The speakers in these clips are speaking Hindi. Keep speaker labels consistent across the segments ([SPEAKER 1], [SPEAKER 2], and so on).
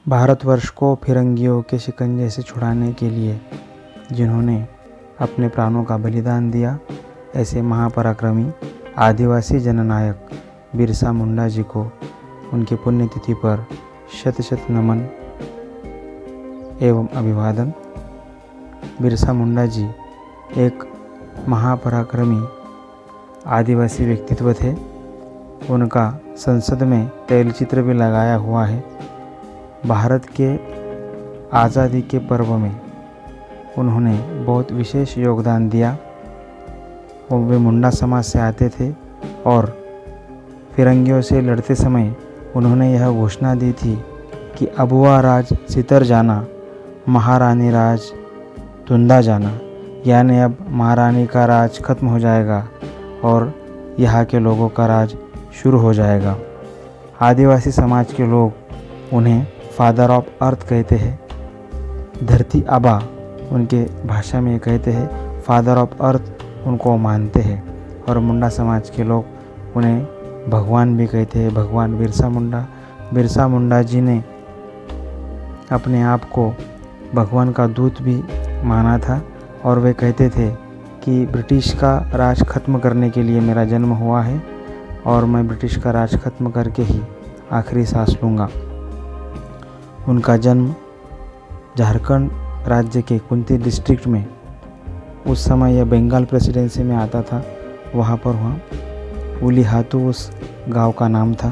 [SPEAKER 1] भारतवर्ष को फिरंगियों के शिकंजे से छुड़ाने के लिए जिन्होंने अपने प्राणों का बलिदान दिया, ऐसे महापराक्रमी आदिवासी जननायक बिरसा मुंडा जी को उनकी पुण्यतिथि पर शत शत नमन एवं अभिवादन। बिरसा मुंडा जी एक महापराक्रमी आदिवासी व्यक्तित्व थे। उनका संसद में तैलचित्र भी लगाया हुआ है। भारत के आज़ादी के पर्व में उन्होंने बहुत विशेष योगदान दिया। वे मुंडा समाज से आते थे और फिरंगियों से लड़ते समय उन्होंने यह घोषणा दी थी कि अबुआ राज सितर जाना, महारानी राज धुंधा जाना, यानी अब महारानी का राज खत्म हो जाएगा और यहाँ के लोगों का राज शुरू हो जाएगा। आदिवासी समाज के लोग उन्हें फादर ऑफ अर्थ कहते हैं। धरती आबा उनके भाषा में कहते हैं। फादर ऑफ अर्थ उनको मानते हैं और मुंडा समाज के लोग उन्हें भगवान भी कहते हैं। भगवान बिरसा मुंडा जी ने अपने आप को भगवान का दूत भी माना था और वे कहते थे कि ब्रिटिश का राज खत्म करने के लिए मेरा जन्म हुआ है और मैं ब्रिटिश का राज खत्म करके ही आखिरी सांस लूँगा। उनका जन्म झारखंड राज्य के कुंती डिस्ट्रिक्ट में, उस समय यह बंगाल प्रेसिडेंसी में आता था, वहाँ पर उलीहातू उस गांव का नाम था।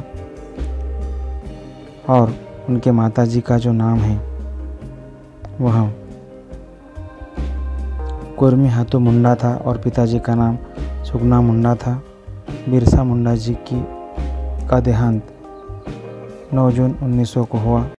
[SPEAKER 1] और उनके माताजी का जो नाम है वह कुर्मीहातू मुंडा था और पिताजी का नाम सुगना मुंडा था। बिरसा मुंडा जी का देहांत 9 जून 1900 को हुआ।